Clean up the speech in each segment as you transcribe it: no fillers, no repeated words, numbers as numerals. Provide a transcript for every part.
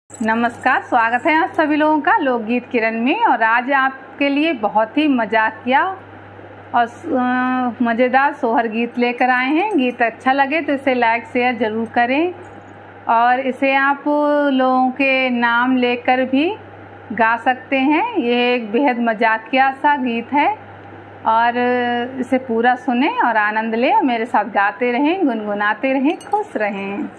नमस्कार, स्वागत है आप सभी लोगों का लोकगीत किरण में। और आज आपके लिए बहुत ही मजाकिया और मज़ेदार सोहर गीत लेकर आए हैं। गीत अच्छा लगे तो इसे लाइक शेयर ज़रूर करें और इसे आप लोगों के नाम लेकर भी गा सकते हैं। ये एक बेहद मजाकिया सा गीत है और इसे पूरा सुने और आनंद लें और मेरे साथ गाते रहें, गुनगुनाते रहें, खुश रहें।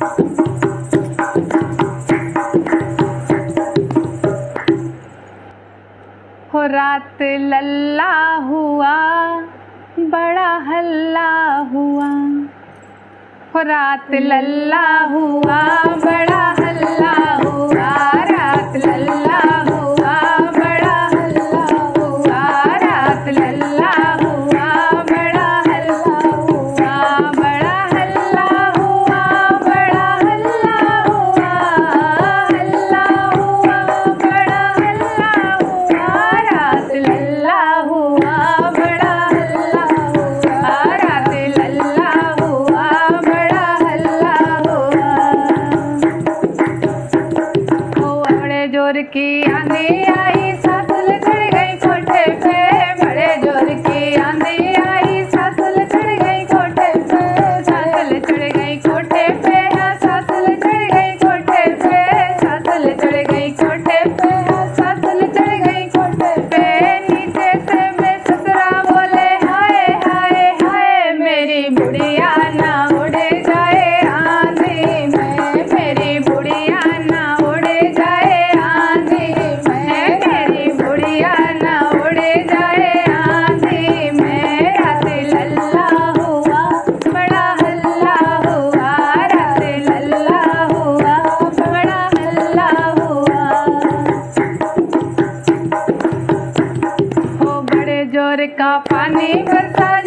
हो रात लल्ला हुआ, बड़ा हल्ला हुआ। हो रात लल्ला हुआ, बड़ा हल्ला हुआ। रात लल्ला हुआ, बड़ा हल्ला हुआ। रात लल्ला हुआ, बड़ा हल्ला हुआ। बड़ा हल्ला हुआ, बड़ा हल्ला हुआ। हल्ला हुआ, बड़ा हल्ला हुआ। रात लल्ला हुआ, बड़ा हल्ला हुआ। रात लल्ला हुआ, बड़ा हल्ला हुआ। हो बड़े जोर की आंधी आई, सासल चढ़ गई कोठे पे। बड़े जोर की आंधी आई, सासल चढ़ गई कोठे पे। सासल चढ़ गई कोठे पे, सासल चढ़ गई कोठे पे। सासल चढ़ गई कोठे पे, सासल चढ़ गई कोठे पे। नीचे से मैं ससुरा बोले, हाय हाय हाय, मेरी बुढ़िया ना उड़े जाए आंधी में। मेरी बुढ़िया ना उड़े जाए आंधी में। मेरी बुढ़िया ना उड़े जाए आंधी में। रात लल्ला हुआ, बड़ा हल्ला हुआ। रात लल्ला हुआ, बड़ा हल्ला हुआ। हो बड़े जोर का पानी बरसा